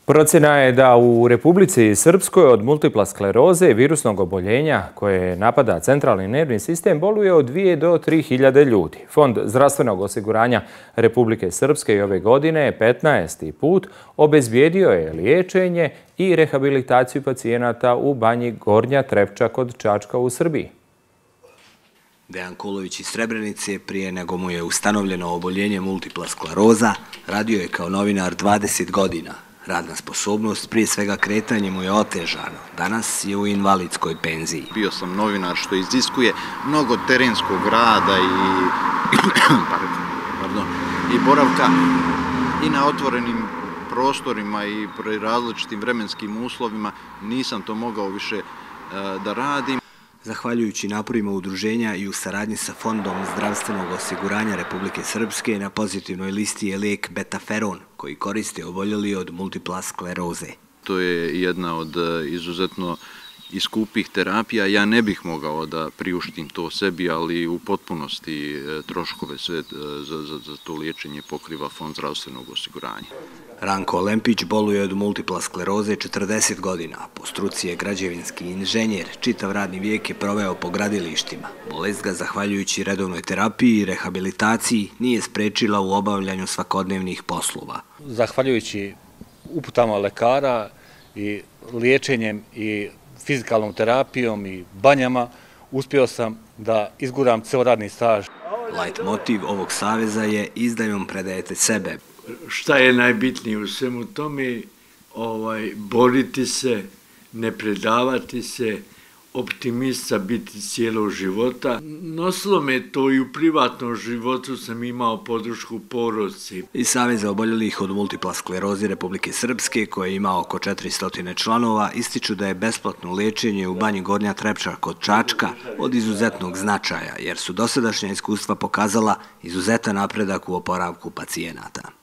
Procjena je da u Republici Srpskoj od multipla skleroze i virusnog oboljenja koje napada centralni nervni sistem boluje od 2 do 3 hiljade ljudi. Fond zdravstvenog osiguranja Republike Srpske i ove godine 15. put obezbijedio je liječenje i rehabilitaciju pacijenata u Banji Gornja Trepča kod Čačka u Srbiji. Dejan Kolović iz Srebrenice, prije nego mu je ustanovljeno oboljenje multipla skleroza, radio je kao novinar 20 godina. Radna sposobnost, prije svega kretanje mu je otežano. Danas je u invalidskoj penziji. Bio sam novinar što iziskuje mnogo terenskog rada i boravka i na otvorenim prostorima i pri različitim vremenskim uslovima. Nisam to mogao više da radim. Zahvaljujući naporima udruženja i u saradnji sa Fondom zdravstvenog osiguranja Republike Srpske, na pozitivnoj listi je lijek betaferon, koji koriste oboljeli od multipla skleroze. To je jedna od izuzetno skupih terapija. Ja ne bih mogao da priuštim to sebi, ali u potpunosti troškove sve za to liječenje pokriva Fond zdravstvenog osiguranja. Ranko Lempić boluje od multipla skleroze 40 godina. Po struci je građevinski inženjer. Čitav radni vijek je proveo po gradilištima. Bolest ga, zahvaljujući redovnoj terapiji i rehabilitaciji, nije sprečila u obavljanju svakodnevnih poslova. Zahvaljujući uputama lekara i liječenjem i fizikalnom terapijom i banjama, uspio sam da izguram ceo radni staž. Lajt motiv ovog saveza je izdajom predajete sebe. Šta je najbitnije u svemu tome? Boriti se, ne predavati se, optimista biti cijelog života. Nosilo me to i u privatnom životu, sam imao podršku porodice. Iz Saveza oboljelih od multipla skleroze Republike Srpske, koje ima oko 400 članova, ističu da je besplatno liječenje u Banji Gornja Trepča kod Čačka od izuzetnog značaja, jer su dosadašnja iskustva pokazala izuzetan napredak u oporavku pacijenata.